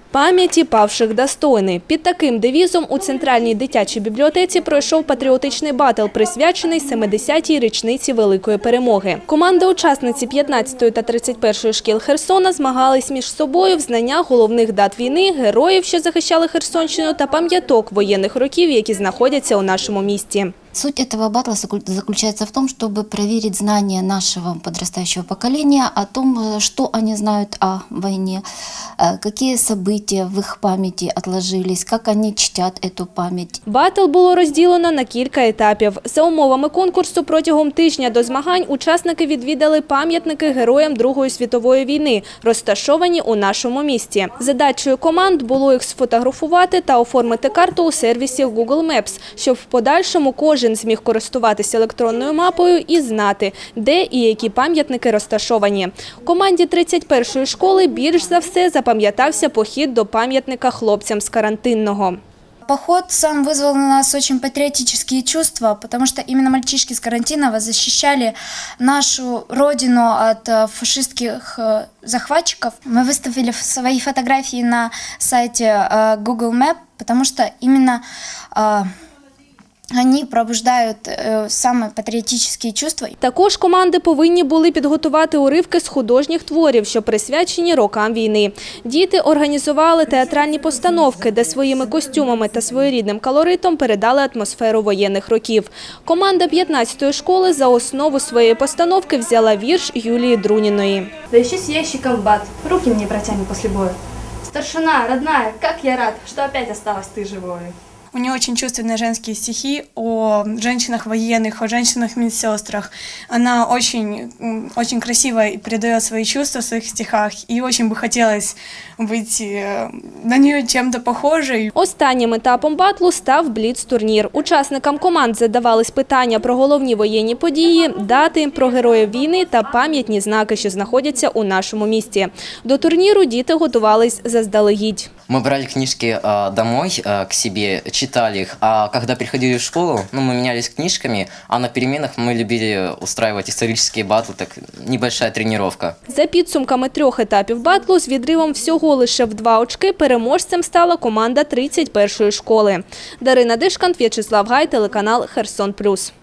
Пам'яті павших достойний. Під таким девізом у Центральній дитячій бібліотеці пройшов патріотичний батл, присвячений 70-й річниці Великої Перемоги. Команди-учасниці 15-ї та 31-ї шкіл Херсона змагались між собою в знаннях головних дат війни, героїв, що захищали Херсонщину, та пам'яток воєнних років, які знаходяться у нашому місті. Суть этого батла заключается в том, чтобы проверить знания нашего подрастающего поколения о том, что они знают о войне, какие события в их памяти отложились, как они чтят эту память. Батл було розділено на кілька етапів. За умовами конкурсу протягом тижня до змагань учасники відвідали пам'ятники героям Другої світової війни, розташовані у нашому місті. Задачею команд було їх сфотографувати та оформити карту у сервісі Google Maps, щоб в подальшому кожен зміг користуватися електронною мапою і знати, де і які пам'ятники розташовані. Команді 31-ї школи більш за все запам'ятався похід до пам'ятника хлопцям з карантинного. Поход сам вызвал на нас очень патриотические чувства, потому что именно мальчишки с Карантинова защищали нашу родину от фашистских захватчиков. Мы выставили свои фотографии на сайте Google Map, потому что именно вони пробуждають саме патріотичні чувства. Також команди повинні були підготувати уривки з художніх творів, що присвячені рокам війни. Діти організували театральні постановки, де своїми костюмами та своєрідним колоритом передали атмосферу воєнних років. Команда 15-ї школи за основу своєї постановки взяла вірш Юлії Друніної. «Поищи с ящиком бат, руки мне протяни после боя. Старшина, родная, как я рад, что опять осталась ты живой». У нее очень чувственные женские стихи о женщинах военных, о женщинах-медсестрах. Она очень красиво передает свои чувства в своих стихах, и очень бы хотелось быть на нее чем-то похожей. Останнім етапом батлу став бліц-турнір. Учасникам команд задавались питання про головні воєнні події, дати, про героїв війни та пам'ятні знаки, що знаходяться у нашому місті. До турніру діти готувались заздалегідь. Мы брали книжки домой к себе, читали их, а когда приходили в школу, мы менялись книжками, а на переменах мы любили устраивать исторические батлы, так небольшая тренировка. За підсумками 3 етапів батлу з відривом всього лише в 2 очки переможцем стала команда 31-ї школи. Дарина Дишкант, В'ячеслав Гай, телеканал «Херсон Плюс».